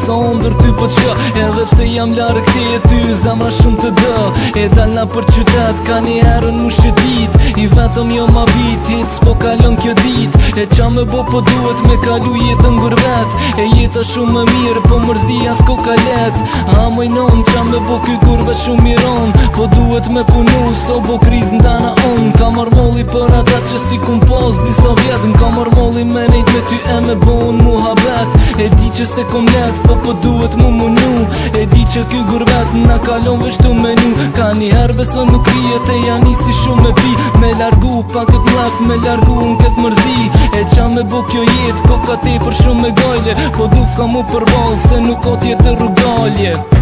sa ndër ty po që edhe pse jam larg te e ty zemra shumë të dë e dalna për qytet ka një herën mu shqetit i vetëm jo ma vit hit s'po kalon kjo dit e qa me bo po duhet me kalu jetën gurbet e jeta shumë më mirë po mërzia s'ko kalet a mojnon qa me bo ky kurve shumë miron po duhet me punu so bo kriz ndana on ka marmolli për ata që si kum pas disa vjet m'ka marmolli me nejt me ty e me bon muhabet e di që se kom let po duhet mu munu e di që ky gurbet na kalon vështu menu ka një herë beso nuk rijet e janisi shumë me pi me largu pa kët mlef me largu në kët mërzi e qa me bo kjo jet ko ka te për shumë me gajle po duf ka mu përbal se nuk ka tjetër rrugalje